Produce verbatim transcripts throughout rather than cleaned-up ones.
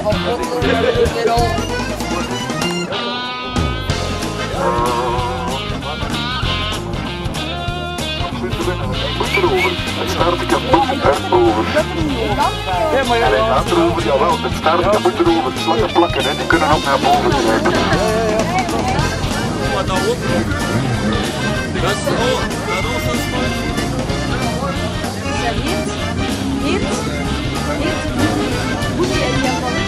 Het staartje moet erover. En hij gaat erover, jawel, het staartje moet erover. Slangen plakken, hè, die kunnen ook naar boven grijpen. Wat nou op? Dat is ook, dat is ook een Hit, hit, hit. Moet je in ieder geval.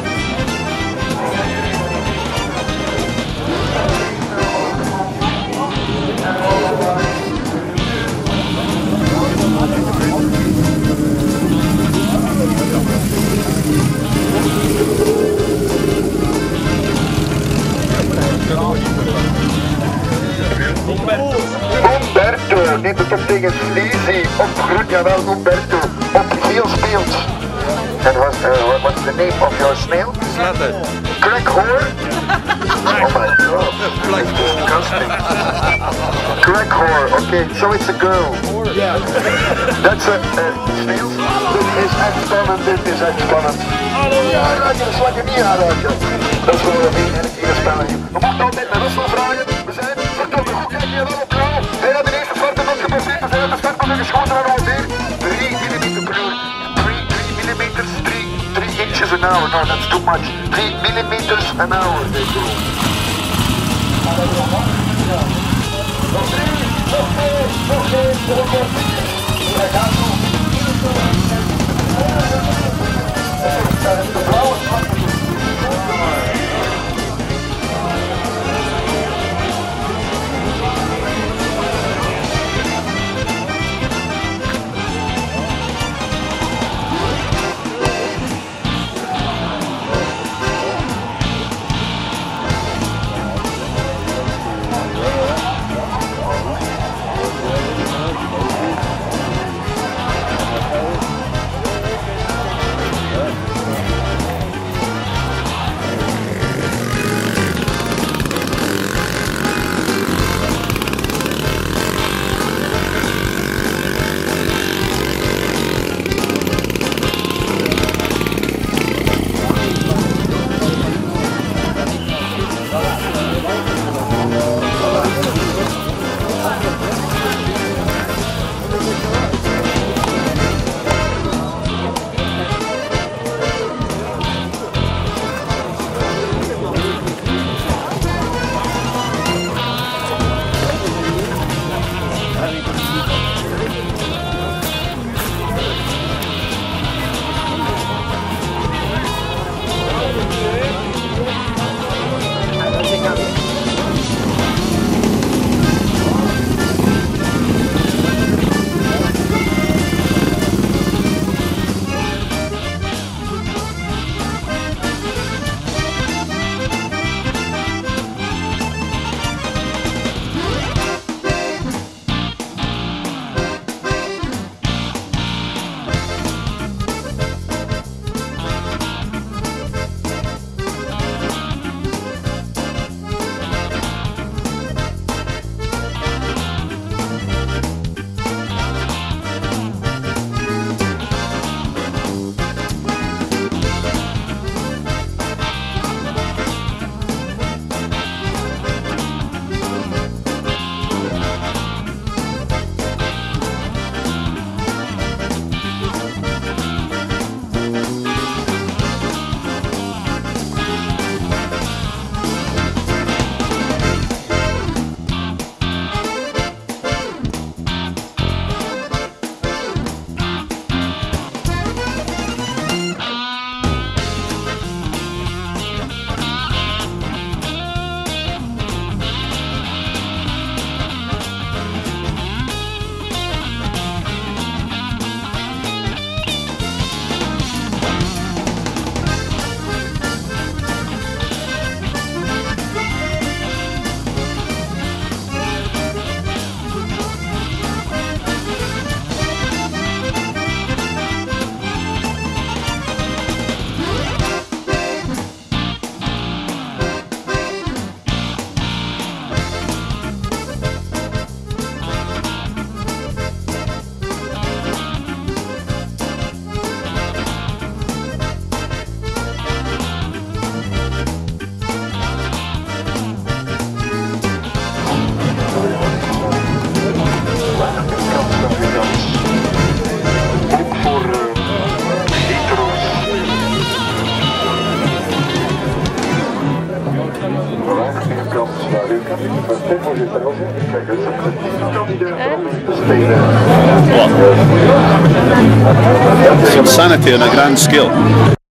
Umberto neemt het op tegen Sleazy op groen, jawel Umberto, op geel speelt. En wat uh, what's the name of your snail? Slatter. Crack whore? Oh my god, that's disgusting. Crack whore, okay, so it's a girl. Yeah. That's a uh, snail. Dit is echt spannend, dit is echt spannend. Ja, raak je de slakken niet aanraken. Dat is wel een hele spelletje. We mochten altijd naar Russell vragen. We zijn verdomme goed, kijk je wel op klaar. Hij had de eerste start en dat gepasseerd. We zijn uit de startbaan geschoten en alweer drie millimeter per uur. drie millimeters, drie inches an hour. No, that's too much. drie millimeters an hour. What? It's insanity on a grand scale.